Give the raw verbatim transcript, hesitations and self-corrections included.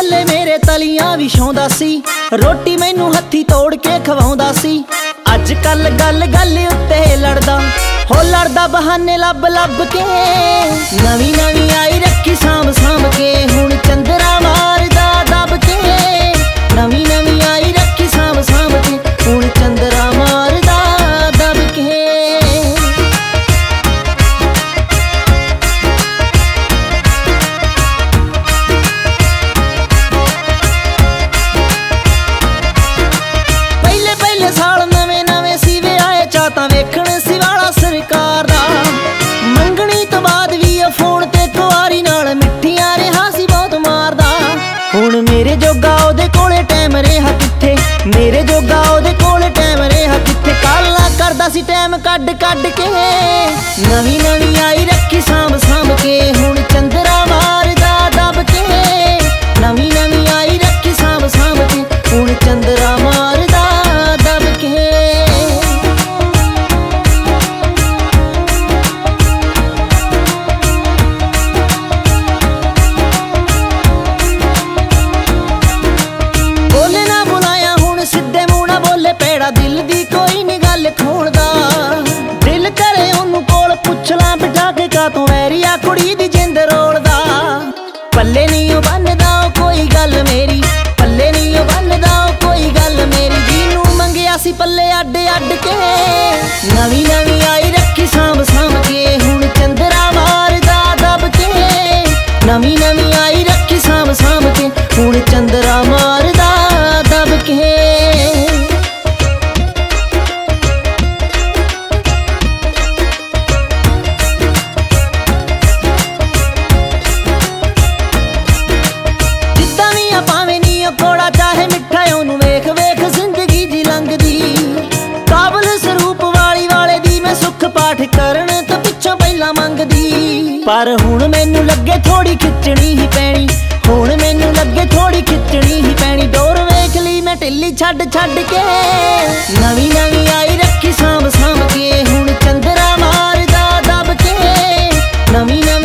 पल्ले मेरे तलियां विछाउंदा सी, रोटी मैनू हत्थी तोड़ के खवाउंदा सी। अज कल गल गल उत्ते लड़दा, हो लड़दा बहाने लब लब के। नवी नवी आई रखी सांभ सांभ के, हुण चंदरा मारदा दब के। नवी नवी आई रखी सांभ सांभ के, हुण चंदरा मारदा दब के। पहले पहले साल नवे नवे सीवे आए, चाहता वेखण सी वाला सरकार दा। मंगनी तो बाद भी फोन ते कुआरी नाल मिठियां रिहा सी बहुत मारदा। हुण मेरे जोगा ओदे कोले टाइम रेहा किथे, मेरे जोगा ओदे कोले टाइम रेहा किथे। काला करदा सी टाइम कड कड के। नवी नवी आई रखी सांभ सांभ के, हुण चंदरा मारदा दब के। नवी नवी आई रखी सांभ सांभ के, हुण चंदरा मारदा दब के। बोले ना बुलाया हुण सिद्धे मूंह ना बोले पैड़ा, दिल दी कोई नी गल खोलदा। दिल करे ओनू कोल पुछ ला बिठा के, का तू वैरिया कुड़ी दी जिंद रोलदा। पल्ले नी ओ बनदा कोई गल मेरी, पल्ले नी ओ बनदा कोई गल मेरी। जीनू मंगिया सी पल्ले अड अड के। नवी नवी आई रखी सांभ सांभ के, हुण चंदरा मारदा दब के। नवी नवी आई रखी सांभ सांभ के, हुण चंदरा मारदा दब के। जिद्दां वी आ भावें नी ओ कोड़ा चाहे मिठा, ओनू वेख वेख जिंदगी जी लंघदी। काबल स्वरूप वाली वाले दी मैं सुख पाठ करन तो पिछों पहला मंगदी। पर हुण मैनू लगे थोड़ी खिचणी ही पैनी, हुण मैनू लगे थोड़ी खिचणी ही पैनी। डोर वेख ली मैं ढिल्ली छड्ड छड्ड के। नवी नवी आई रखी सांभ सांभ के, हुण चंदरा मारदा दब के। नवी